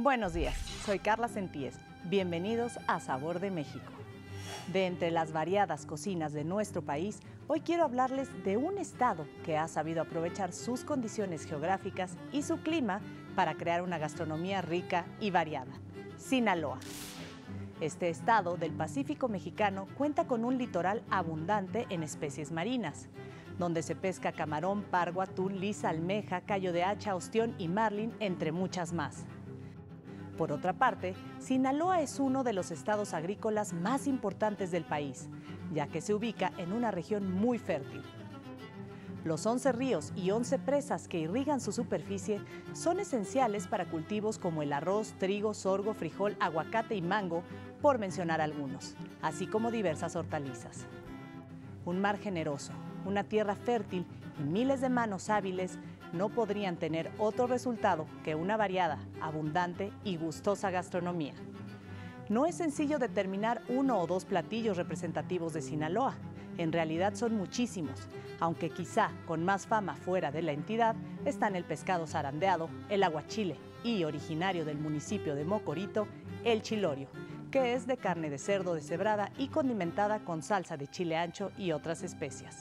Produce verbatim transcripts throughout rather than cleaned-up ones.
Buenos días, soy Carla Sentíes. Bienvenidos a Sabor de México. De entre las variadas cocinas de nuestro país, hoy quiero hablarles de un estado que ha sabido aprovechar sus condiciones geográficas y su clima para crear una gastronomía rica y variada: Sinaloa. Este estado del Pacífico mexicano cuenta con un litoral abundante en especies marinas, donde se pesca camarón, pargo, atún, lisa, almeja, callo de hacha, ostión y marlin, entre muchas más. Por otra parte, Sinaloa es uno de los estados agrícolas más importantes del país, ya que se ubica en una región muy fértil. Los once ríos y once presas que irrigan su superficie son esenciales para cultivos como el arroz, trigo, sorgo, frijol, aguacate y mango, por mencionar algunos, así como diversas hortalizas. Un mar generoso, una tierra fértil y miles de manos hábiles no podrían tener otro resultado que una variada, abundante y gustosa gastronomía. No es sencillo determinar uno o dos platillos representativos de Sinaloa. En realidad son muchísimos, aunque quizá con más fama fuera de la entidad están el pescado zarandeado, el aguachile y, originario del municipio de Mocorito, el chilorio, que es de carne de cerdo deshebrada y condimentada con salsa de chile ancho y otras especias.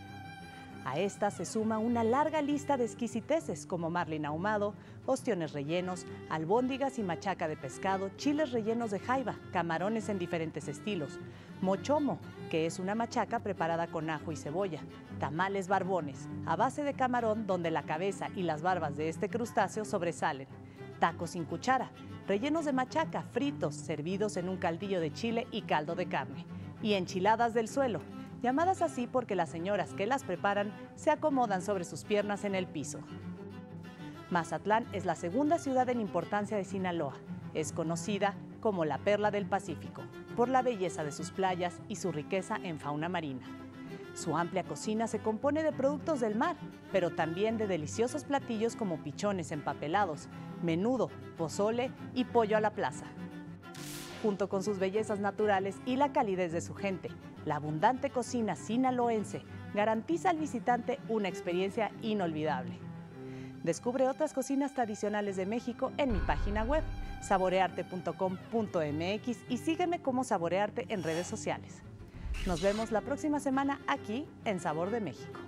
A esta se suma una larga lista de exquisiteces como marlin ahumado, ostiones rellenos, albóndigas y machaca de pescado, chiles rellenos de jaiba, camarones en diferentes estilos, mochomo, que es una machaca preparada con ajo y cebolla, tamales barbones, a base de camarón donde la cabeza y las barbas de este crustáceo sobresalen, tacos sin cuchara, rellenos de machaca, fritos, servidos en un caldillo de chile y caldo de carne, y enchiladas del suelo, llamadas así porque las señoras que las preparan se acomodan sobre sus piernas en el piso. Mazatlán es la segunda ciudad en importancia de Sinaloa. Es conocida como la Perla del Pacífico, por la belleza de sus playas y su riqueza en fauna marina. Su amplia cocina se compone de productos del mar, pero también de deliciosos platillos como pichones empapelados, menudo, pozole y pollo a la plaza. Junto con sus bellezas naturales y la calidez de su gente, la abundante cocina sinaloense garantiza al visitante una experiencia inolvidable. Descubre otras cocinas tradicionales de México en mi página web, saborearte punto com punto mx, y sígueme como Saborearte en redes sociales. Nos vemos la próxima semana aquí en Sabor de México.